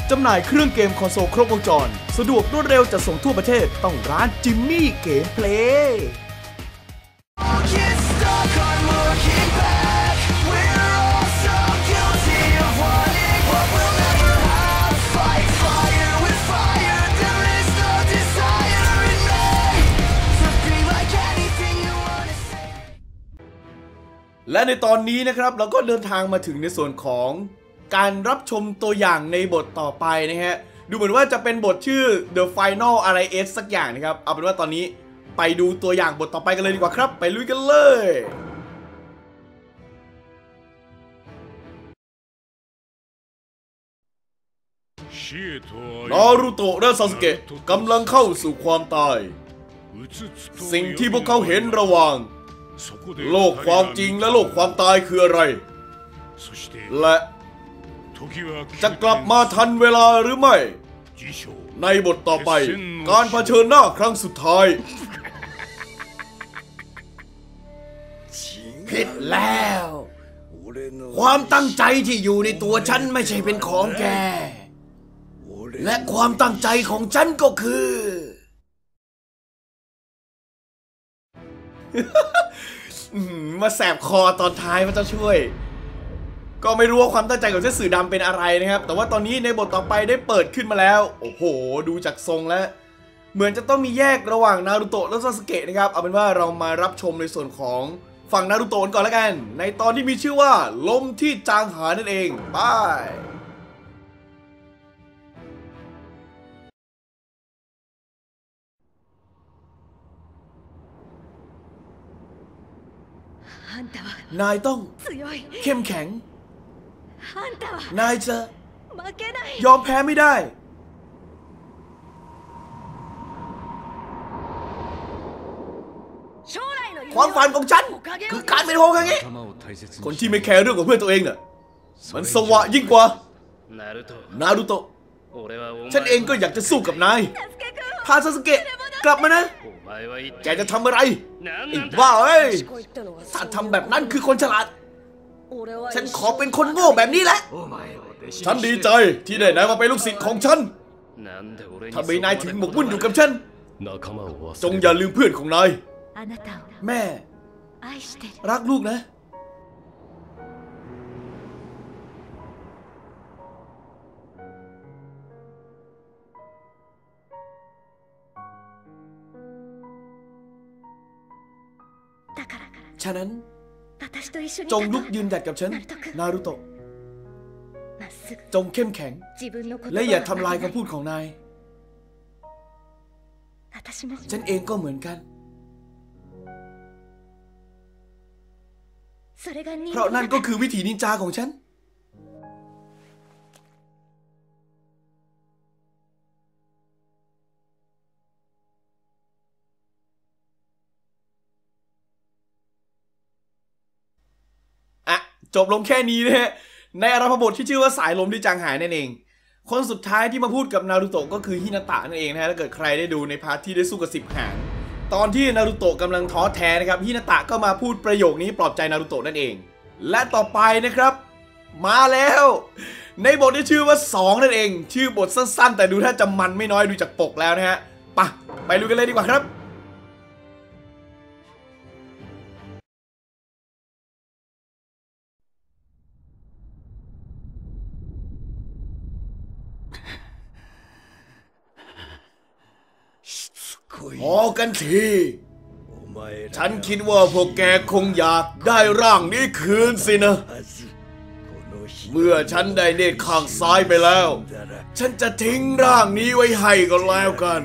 จำหน่ายเครื่องเกมคอนโซลครบวงจรสะดวกรวดเร็วจัดส่งทั่วประเทศต้องร้านจิมมี่เกมเพลย์และในตอนนี้นะครับเราก็เดินทางมาถึงในส่วนของการรับชมตัวอย่างในบทต่อไปนะฮะดูเหมือนว่าจะเป็นบทชื่อ The Final RIS สักอย่างนะครับเอาเป็นว่าตอนนี้ไปดูตัวอย่างบทต่อไปกันเลยดีกว่าครับไปลุยกันเลยนารูโตะและซาสึเกะกำลังเข้าสู่ความตายสิ่งที่พวกเขาเห็นระหว่างโลกความจริงและโลกความตายคืออะไรและจะกลับมาทันเวลาหรือไม่ในบทต่อไปการเผชิญหน้าครั้งสุดท้ายผิดแล้วความตั้งใจที่อยู่ในตัวฉันไม่ใช่เป็นของแกและความตั้งใจของฉันก็คือมาแสบคอตอนท้ายพระเจ้าช่วยก็ไม่รู้ว่าความตั้งใจของเจ้าสื่อดำเป็นอะไรนะครับแต่ว่าตอนนี้ในบทต่อไปได้เปิดขึ้นมาแล้วโอ้โหดูจากทรงแล้วเหมือนจะต้องมีแยกระหว่างนารูโตะและซาสึเกะนะครับเอาเป็นว่าเรามารับชมในส่วนของฝั่งนารูโตะก่อนแล้วกันในตอนที่มีชื่อว่าลมที่จางหายนั่นเองไปนายต้องเข้มแข็งนายจะยอมแพ้ไม่ได้ความฝันของฉันคือการเป็นโฮคาเงะคนที่ไม่แคร์เรื่องของเพื่อนตัวเองน่ะมันสวะยิ่งกว่านารูโตะฉันเองก็อยากจะสู้กับนายพาซาสึเกะกลับมานะแกจะทำอะไรอีกว่าเอ้ยถ้าทำแบบนั้นคือคนฉลาดฉันขอเป็นคนโง่แบบนี้แหละฉันดีใจที่ได้นายมาเป็นลูกศิษย์ของฉันทำไมนายถึงหมกมุ่นอยู่กับฉันจงอย่าลืมเพื่อนของนายแม่รักลูกนะฉะนั้นจงลุกยืนหยัดกับฉันนารูโตะจงเข้มแข็งและอย่าทำลายคำพูดของนายฉันเองก็เหมือนกันเพราะนั่นก็คือวิถีนินจาของฉันจบลงแค่นี้นะฮะในอาราพบทที่ชื่อว่าสายลมที่จางหายนั่นเองคนสุดท้ายที่มาพูดกับนารูโตะก็คือฮินาตะนั่นเองนะฮะถ้าเกิดใครได้ดูในพาร์ทที่ได้สู้กับ10 หางตอนที่นารูโตะกำลังท้อแท้นะครับฮินาตะก็มาพูดประโยคนี้ปลอบใจนารูโตะนั่นเองและต่อไปนะครับมาแล้วในบทที่ชื่อว่า2นั่นเองชื่อบทสั้นๆแต่ดูถ้าจะมันไม่น้อยดูจากปกแล้วนะฮะไปดูกันเลยดีกว่าครับพอกันทีฉันคิดว่าพวกแกคงอยากได้ร่างนี้คืนสินะเมื่อฉันได้เนตรข้างซ้ายไปแล้วฉันจะทิ้งร่างนี้ไว้ให้ก็แล้วกัน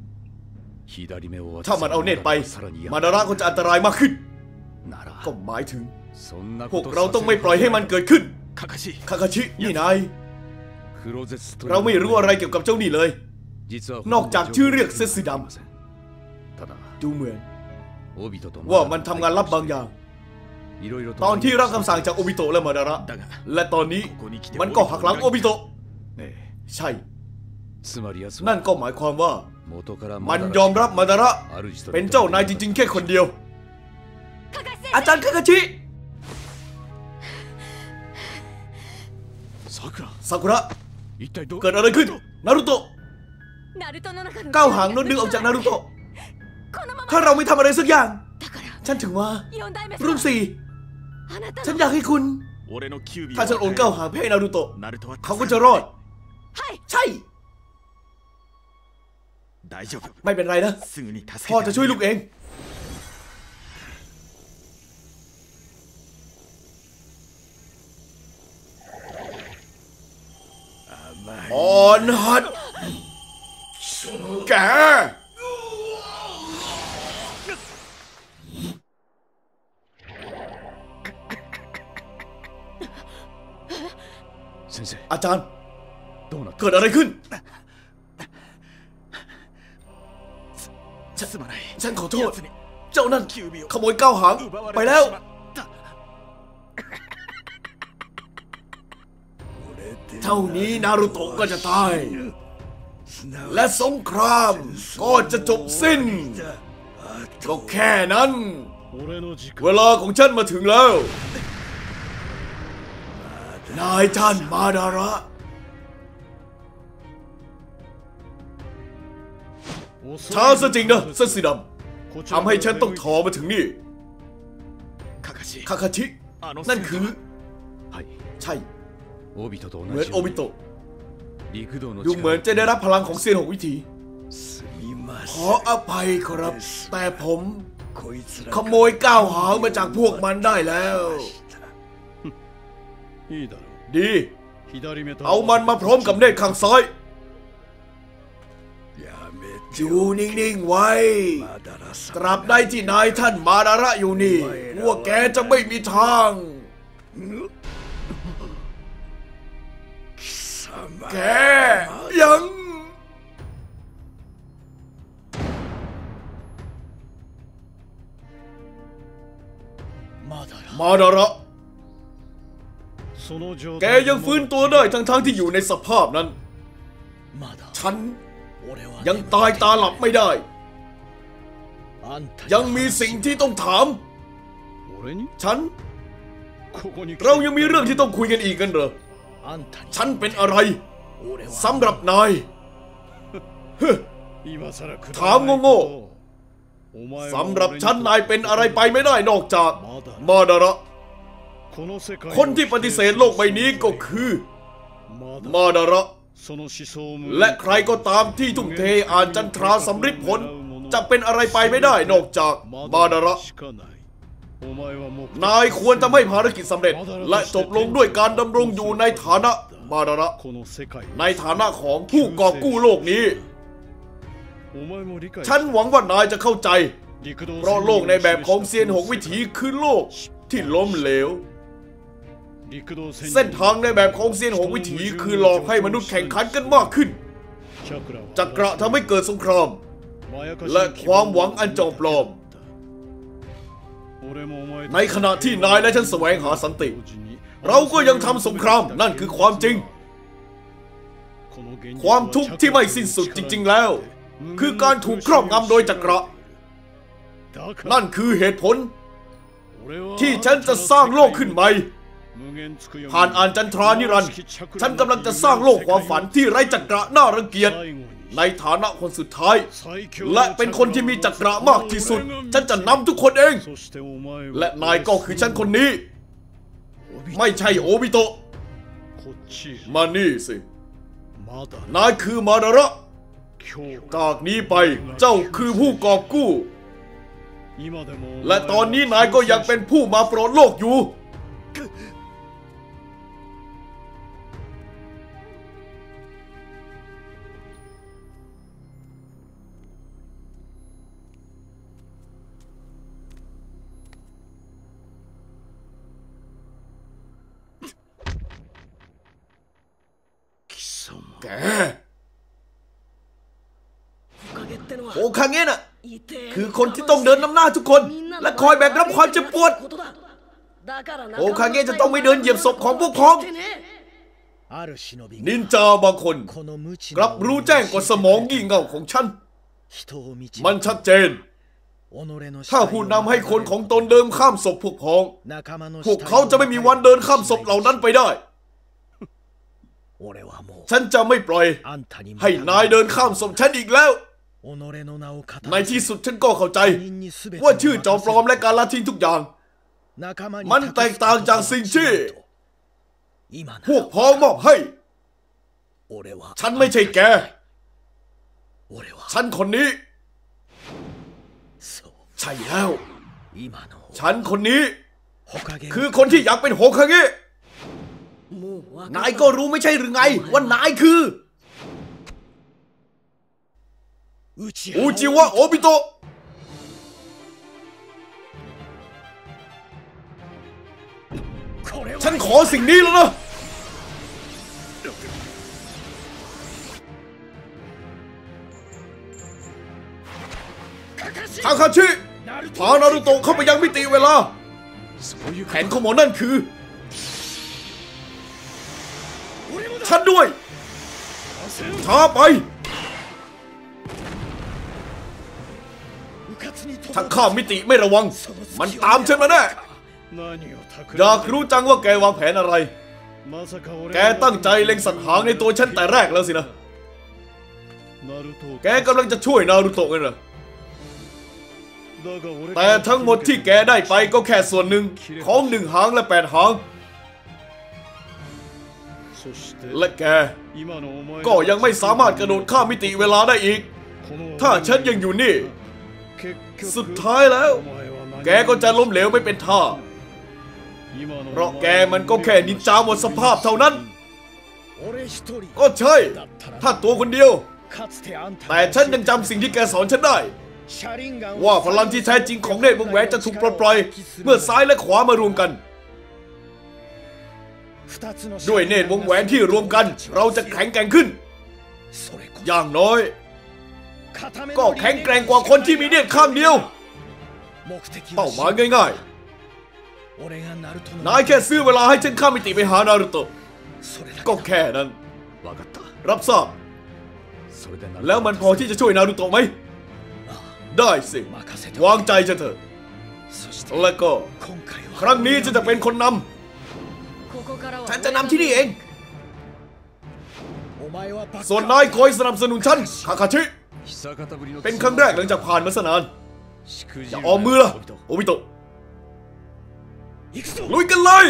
ถ้ามันเอาเนตรไปมาดาระก็จะอันตรายมากขึ้นก็หมายถึงพวกเราต้องไม่ปล่อยให้มันเกิดขึ้นคาคาชินี่นายเราไม่รู้อะไรเกี่ยวกับเจ้านี่เลยนอกจากชื่อเรียกเซซึดำดูเหมือนว่ามันทำงานลับบางอย่างตอนที่รับคำสั่งจากโอบิโตะและมาดาระและตอนนี้มันก็หักหลังโอบิโตะใช่นั่นก็หมายความว่ามันยอมรับมาดาระเป็นเจ้านายจริงๆแค่คนเดียวอาจารย์คาคาชิซากุระเกิดอะไรขึ้นนารุโตะก้าวหางโดนดึงออกจากนารุโตะถ้าเราไม่ทำอะไรสักอย่างฉันถึงว่ารุ่นสี่ฉันอยากให้คุณถ้าฉันโอนก้าวหางให้นารุโตะเขาก็จะรอดใช่ไม่เป็นไรนะพ่อจะช่วยลูกเองอ่อนหัดแกอาจารย์เกิดอะไรขึ้นฉันขอโทษเจ้านั่นขโมยก้าวหางไปแล้วเท่านี้นารุโตะก็จะตายและสงครามก็จะจบสิ้นก็แค่นั้นเวลาของฉันมาถึงแล้วนายท่านมาดาระช้าซะจริงนะเส้นสีดำทำให้ฉันต้องถอมาถึงนี่คาคาชินั่นคือใช่เหมือนโอบิโตะดูเหมือนจะได้รับพลังของเซียนหกวิถีขออภัยครับแต่ผมขโมยก้าวหางมาจากพวกมันได้แล้วดีเอามันมาพร้อมกับเนตรข้างซ้ายอยู่นิ่งๆไว้ตราบใดที่นายท่านมาดาระอยู่นี่พวกแกจะไม่มีทางแกยังมาดาระแกยังฟื้นตัวได้ทั้งที่อยู่ในสภาพนั้นฉันยังตายตาหลับไม่ได้ยังมีสิ่งที่ต้องถามเรายังมีเรื่องที่ต้องคุยกันอีกกันเหรอฉันเป็นอะไรสำหรับนายถามโง่ๆสำหรับฉันนายเป็นอะไรไปไม่ได้นอกจากมาดาระคนที่ปฏิเสธโลกใบนี้ก็คือมาดาระและใครก็ตามที่ทุ่มเทอ่านจันทราสำริดผลจะเป็นอะไรไปไม่ได้นอกจากมาดาระนายควรทำให้ภารกิจสำเร็จและจบลงด้วยการดำรงอยู่ในฐานะมาดาระในฐานะของผู้กอบกู้โลกนี้ฉันหวังว่านายจะเข้าใจเพราะโลกในแบบของเซียนหกวิถีคือโลกที่ล้มเหลวเส้นทางในแบบของเซียนหกวิถีคือหลอกให้มนุษย์แข่งขันกันมากขึ้นจักระทำให้เกิดสงครามและความหวังอันจอมปลอมในขณะที่นายและฉันแสวงหาสันติเราก็ยังทำสงครามนั่นคือความจริงความทุกข์ที่ไม่สิ้นสุดจริงๆแล้วคือการถูกครอบงำโดยจักระนั่นคือเหตุผลที่ฉันจะสร้างโลกขึ้นใหม่ผ่านอ่านจันทรานิรันดร์ฉันกำลังจะสร้างโลกความฝันที่ไร้จักระน่ารังเกียจในฐานะคนสุดท้ายและเป็นคนที่มีจักระมากที่สุดฉันจะนำทุกคนเองและนายก็คือฉันคนนี้ไม่ใช่โอบิโตะมานี่สินายคือมาดาระจากนี้ไปเจ้าคือผู้กอบกู้และตอนนี้นายก็ยังเป็นผู้มาโปรดโลกอยู่แกโอคาเงะน่ะคือคนที่ต้องเดินนำหน้าทุกคนและคอยแบกรับความเจ็บปวดโอคาเงะจะต้องไม่เดินเหยียบศพของพวกพ้องนินจาบางคนกลับรู้แจ้งกว่าสมองงี่เง่าของฉันมันชัดเจนถ้าผู้นำให้คนของตนเดินข้ามศพพวกพ้องพวกเขาจะไม่มีวันเดินข้ามศพเหล่านั้นไปได้ฉันจะไม่ปล่อยให้นายเดินข้ามศพฉันอีกแล้วในที่สุดฉันก็เข้าใจว่าชื่อจอมปลอมและการละทิ้งทุกอย่างมันแตกต่างจากสิ่งที่พวกพ้องมอบให้ฉันไม่ใช่แกฉันคนนี้ใช่แล้วฉันคนนี้คือคนที่อยากเป็นโฮคาเงะนายก็รู้ไม่ใช่หรือไงว่านายคืออุจิวะโอบิโตะฉันขอสิ่งนี้แล้วนะทาคาชิพานารุโตะเข้าไปยังมิติเวลาแผนของหมอนั่นคือฉันด้วยช้าไปถ้าข้ามมิติไม่ระวังมันตามฉันมาแน่อยากรู้จังว่าแกวางแผนอะไรแกตั้งใจเล็งสังหารในตัวฉันแต่แรกแล้วสินะแกกำลังจะช่วยนารุโตะกันเหรอแต่ทั้งหมดที่แกได้ไปก็แค่ส่วนหนึ่งของ1 หางและ8 หางและแกก็ยังไม่สามารถกระโดดข้ามมิติเวลาได้อีกถ้าฉันยังอยู่นี่สุดท้ายแล้วแกก็จะล้มเหลวไม่เป็นท่าเพราะแกมันก็แค่นินจาหมดสภาพเท่านั้นก็ใช่ถ้าตัวคนเดียวแต่ฉันยังจำสิ่งที่แกสอนฉันได้ว่าพลังที่แท้จริงของเนตรวงแหวนจะถูกปลดปล่อยเมื่อซ้ายและขวามารวมกันด้วยเนตรวงแหวนที่รวมกันเราจะแข็งแกร่งขึ้นอย่างน้อยก็แข็งแกร่งกว่าคนที่มีเนตรข้างเดียวเป้าหมายง่ายๆนายแค่ซื้อเวลาให้ฉันข้ามมิติไปหานารุโตะก็แค่นั้นรับทราบแล้วมันพอที่จะช่วยนารุโตะไหมได้สิวางใจฉันเถอะแล้วก็ครั้งนี้ฉันจะเป็นคนนำฉันจะนำที่นี่เองส่วนนายคอยสนับสนุนฉันคาคาชิเป็นครั้งแรกหลังจากผ่านมาสนานอย่าออมมือละโอบิโตะลุยกันเลย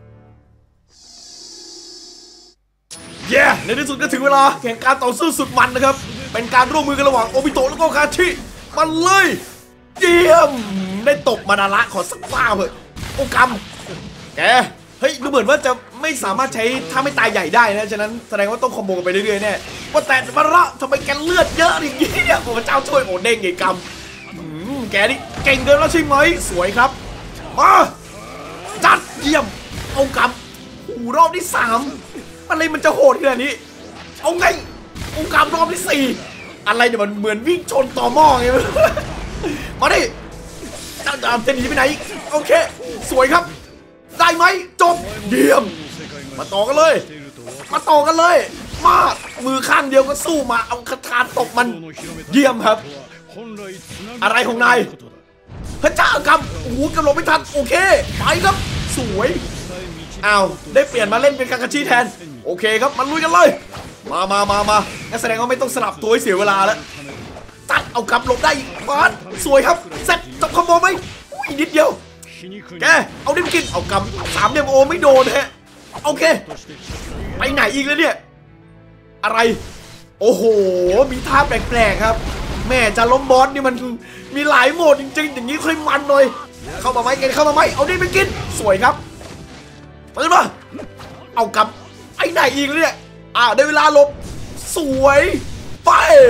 เย้ในที่สุดก็ถึงเวลาแข่งการต่อสู้สุดมันนะครับเป็นการร่วมมือกันระหว่างโอบิโตะและก็คาชิมันเลยเยี่ยมได้ตบมาดาระขอสักฟ้าเถอะโอกำแกเฮ้ยดูเหมือนว่าจะไม่สามารถใช้ท่าไม่ตายใหญ่ได้นะฉะนั้นแสดงว่าต้องคอมโบกันไปเรื่อยๆแน่ว่าแต่มาดาระทำไมแกเลือดเยอะอย่างนี้เนี่ยโอ้พระเจ้าช่วยโอเด้งไงกำแกนี่เก่งเกินแล้วใช่ไหมสวยครับมาจัดเยี่ยมเอากำหูรอบที่3อะไรมันจะโหดขนาดนี้เอาไงเอากำรอบที่4อะไรเนี่ยมันเหมือนวิ่งชนต่อหม้อไงมาดิจะหนีไปไหนโอเคสวยครับได้ไหมจบเยี่ยมมาต่อกันเลยมามือข้างเดียวก็สู้มาเอาคาถาตบมันเยี่ยมครับอะไรของนายพระเจ้ากำโอ้โหกระโดดไม่ทันโอเคไปครับสวยอ้าวได้เปลี่ยนมาเล่นเป็นคาคาชิแทนโอเคครับมันลุยกันเลยมางั้นแสดงว่าไม่ต้องสลับตัวให้เสียเวลาแล้วตัดเอากำหลบได้อีกบาสสวยครับเสร็จจบคอมโบไหมอุ้ยนิดเดียวแกเอาดิมกินเอากำ3 เดมโอไม่โดนฮะโอเคไปไหนอีกแล้วเนี่ยอะไรโอ้โหมีท่าแปลกๆครับแม่จะล้มบอสนี่มันมีหลายโหมดจริงๆอย่างนี้ค่อยมันหน่อยเข้ามาไหมเอาดิมกินสวยครับตื่นมาเอากำไอ้ไหนอีกแล้วเนี่ยได้เวลาหลบสวยไป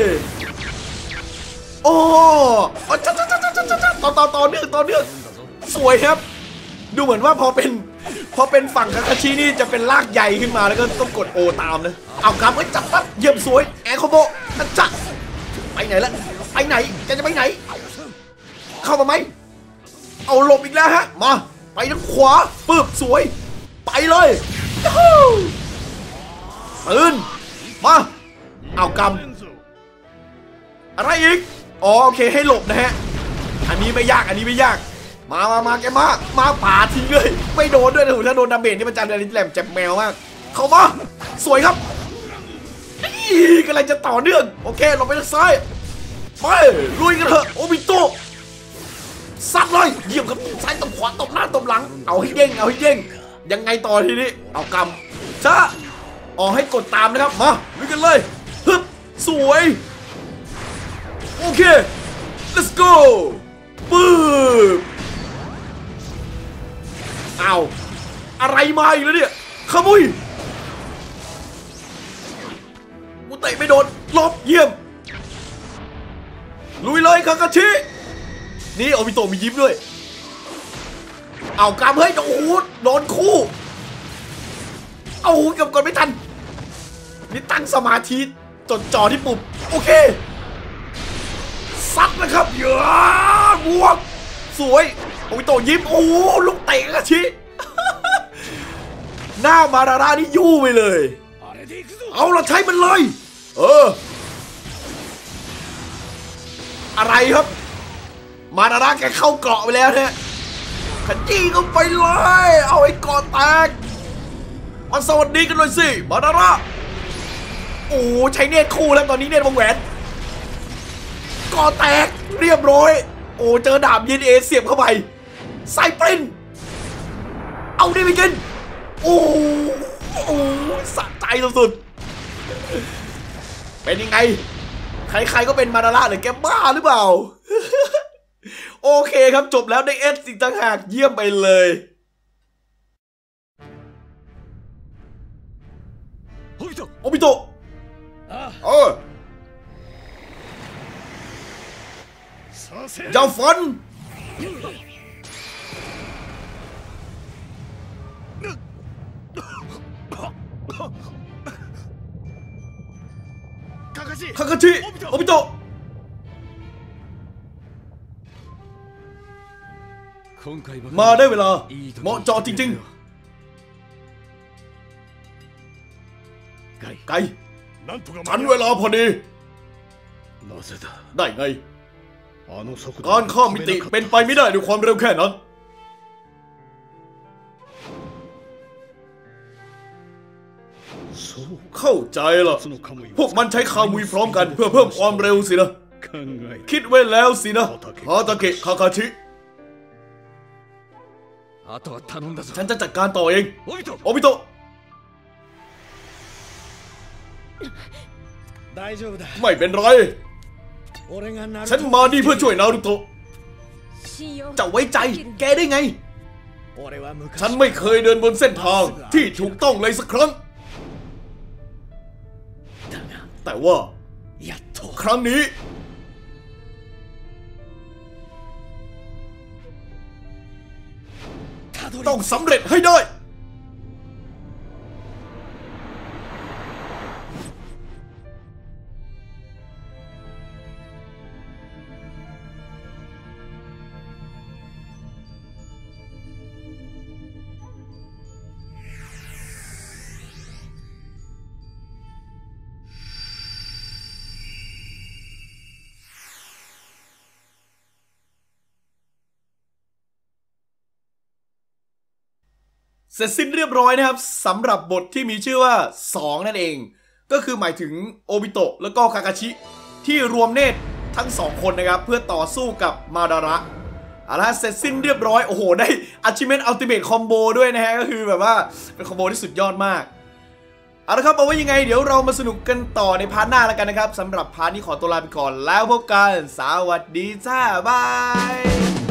โอ้ต่อเนื่องสวยครับดูเหมือนว่าพอเป็นฝั่งคาคาชินี่จะเป็นลากใหญ่ขึ้นมาแล้วก็ต้องกดโอตามนะเอากำจับปั๊บเยี่ยมสวยแอร์คอมโบจัดไปไหนละไปไหนจะไปไหนเข้ามาไหมเอาหลบอีกแล้วฮะมาไปทางขวาปึ๊บสวยไปเลยตื่นมาเอากำอะไรอีกโอเคให้หลบนะฮะอันนี้ไม่ยากมาแกมาป่าทิ้งเลยไม่โดนด้วยนะถ้าโดนดาเมจนี่มันจะแหลมเจ็บแมวมากเข้ามาสวยครับกำลังจะต่อเนื่องโอเคลงไปทางซ้ายไปลุยกันเถอะโอบิโตะซัดเลยเยี่ยมครับซ้ายตบขวาตบหน้าตบหลังเอาให้เด้งยังไงต่อทีนี้เอากำช้าออกให้กดตามนะครับมาลุยกันเลยฮึบสวยโอเค let's go ปึ๊บเอาอะไรมาอีกแล้วเนี่ยขมุยกูเตะไม่โดนลบเยี่ยมลุยเลยคากาชินี่โอบิโตะมียิ้มด้วยเอากำเฮ้ยโอ้โหโดนคู่เอาเกือบกดไม่ทันนี่ตั้งสมาธิจดจ่อที่ปุ่มโอเคซัดนะครับเยอะบวกสวยโอบิโตะยิ้มโอ้ลูกเตะคากาชิหน้ามาดารานี่ยู่ไปเลยเอาเราใช้มันเลยอะไรครับมาดาราแกเข้าเกราะไปแล้วเนี่ยขยี้ก็ไปเลยเอาไอ้เกราะแตกมาสวัสดีกันหน่อยสิมาดาราโอ้ใช้เนตรคู่แล้วตอนนี้เนตรวงแหวนเกราะแตกเรียบร้อยโอ้เจอดาบยินเอเสียบเข้าไปไซปรินเอาได้ไปกินโอ้สะใจสุดๆเป็นยังไงใครๆก็เป็นมาดาระหรือแกบ้าหรือเปล่า โอเคครับจบแล้วได้เอสสิต่างหากเยี่ยมไปเลยโอบิโตะเจ้าฟันคากาชิโอบิโตะมาได้เวลาเหมาะเจาะจริงๆไกฉันเวลาพอดีได้ไงการข้ามมิติเป็นไปไม่ได้ด้วยความเร็วแค่นั้นเข้าใจละพวกมันใช้คามุยพร้อมกันเพื่อเพิ่มความเร็วสินะคิดไว้แล้วสินะฮาตาเกะคาคาชิฉันจะจัดการต่อเองโอบิโตะไม่เป็นไรฉันมานี่เพื่อช่วยนารูโตะจะไว้ใจแกได้ไงฉันไม่เคยเดินบนเส้นทางที่ถูกต้องเลยสักครั้งแต่ว่าครั้งนี้ต้องสำเร็จให้ได้เสร็จสิ้นเรียบร้อยนะครับสำหรับบทที่มีชื่อว่า2นั่นเองก็คือหมายถึงโอบิโตะแล้วก็คากาชิที่รวมเนตรทั้ง2คนนะครับเพื่อต่อสู้กับมาดาระเอาละเสร็จสิ้นเรียบร้อยโอ้โหได้ Achievement Ultimate Combo ด้วยนะฮะก็คือแบบว่าเป็นคอมโบที่สุดยอดมากเอาละครับเอาไว้ยังไงเดี๋ยวเรามาสนุกกันต่อในพาร์ทหน้าแล้วกันนะครับสำหรับพาร์ทนี้ขอตัวลาไปก่อนแล้วพบกันสวัสดีจ้าบาย